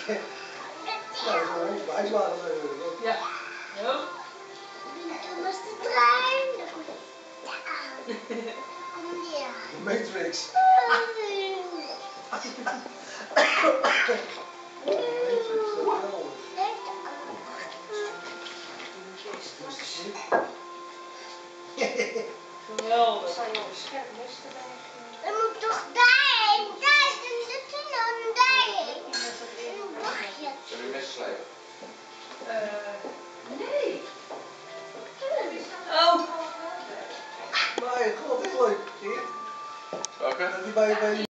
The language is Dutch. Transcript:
Nou, dat is wel bijzwaar natuurlijk. Ja. Ja. Toen was de trein. Ja. De Matrix. Geweldig. Er moet toch daarheen? Daar, dan daarheen. Een bochtje. Zullen we mes slijpen? Nee. Oh. Maar god, dit is leuk. Zie je? Welke? Dat die bij